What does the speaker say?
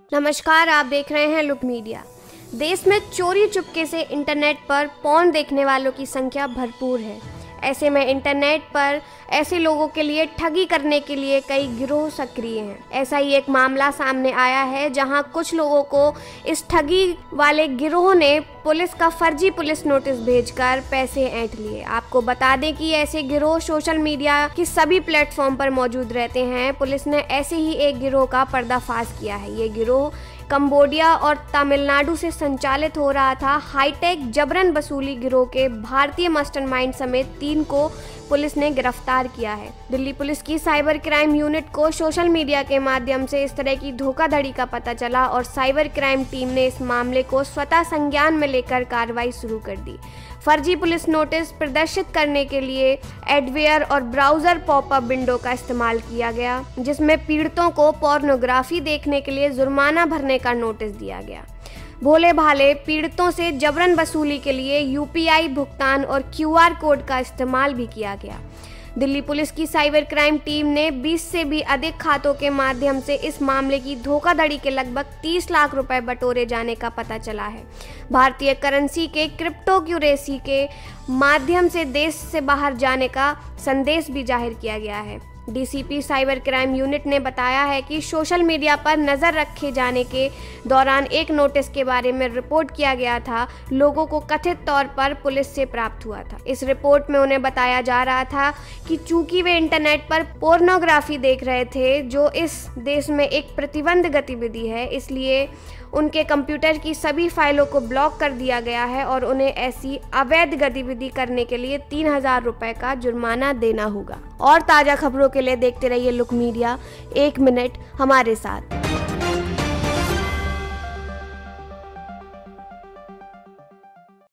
नमस्कार, आप देख रहे हैं लुक मीडिया। देश में चोरी चुपके से इंटरनेट पर पॉर्न देखने वालों की संख्या भरपूर है। ऐसे में इंटरनेट पर ऐसे लोगों के लिए ठगी करने के लिए कई गिरोह सक्रिय हैं। ऐसा ही एक मामला सामने आया है जहां कुछ लोगों को इस ठगी वाले गिरोह ने पुलिस का फर्जी पुलिस नोटिस भेजकर पैसे ऐंठ लिए। आपको बता दें कि ऐसे गिरोह सोशल मीडिया की सभी प्लेटफॉर्म पर मौजूद रहते हैं। पुलिस ने ऐसे ही एक गिरोह का पर्दाफाश किया है। ये गिरोह कंबोडिया और तमिलनाडु से संचालित हो रहा था। हाईटेक जबरन वसूली गिरोह के भारतीय मास्टरमाइंड समेत 3 को पुलिस ने गिरफ्तार किया है। दिल्ली पुलिस की साइबर क्राइम यूनिट को सोशल मीडिया के माध्यम से इस तरह की धोखाधड़ी का पता चला और साइबर क्राइम टीम ने इस मामले को स्वतः संज्ञान में लेकर कार्रवाई शुरू कर दी। फर्जी पुलिस नोटिस प्रदर्शित करने के लिए एडवेयर और ब्राउजर पॉपअप विंडो का इस्तेमाल किया गया, जिसमें पीड़ितों को पोर्नोग्राफी देखने के लिए जुर्माना भरने का नोटिस दिया गया। भोले भाले पीड़ितों से जबरन वसूली के लिए यूपीआई भुगतान और क्यूआर कोड का इस्तेमाल भी किया गया। दिल्ली पुलिस की साइबर क्राइम टीम ने 20 से भी अधिक खातों के माध्यम से इस मामले की धोखाधड़ी के लगभग 30 लाख रुपए बटोरे जाने का पता चला है। भारतीय करेंसी के क्रिप्टोक्यूरेसी के माध्यम से देश से बाहर जाने का संदेश भी जाहिर किया गया है। डीसीपी साइबर क्राइम यूनिट ने बताया है कि सोशल मीडिया पर नज़र रखे जाने के दौरान एक नोटिस के बारे में रिपोर्ट किया गया था, लोगों को कथित तौर पर पुलिस से प्राप्त हुआ था। इस रिपोर्ट में उन्हें बताया जा रहा था कि चूंकि वे इंटरनेट पर पोर्नोग्राफी देख रहे थे, जो इस देश में एक प्रतिबंध गतिविधि है, इसलिए उनके कंप्यूटर की सभी फाइलों को ब्लॉक कर दिया गया है और उन्हें ऐसी अवैध गतिविधि करने के लिए 3000 रुपए का जुर्माना देना होगा। और ताज़ा खबरों के लिए देखते रहिए लुक मीडिया। 1 मिनट हमारे साथ।